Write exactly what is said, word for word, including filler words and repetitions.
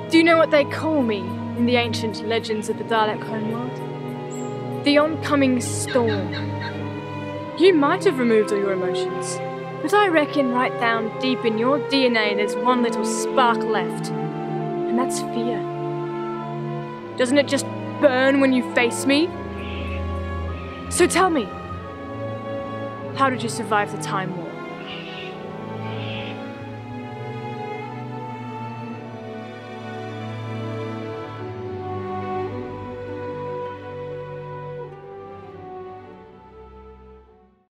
Do you know what they call me in the ancient legends of the Dalek homeworld? The oncoming storm. You might have removed all your emotions, but I reckon right down deep in your D N A there's one little spark left, and that's fear. Doesn't it just burn when you face me? So tell me, how did you survive the Time War?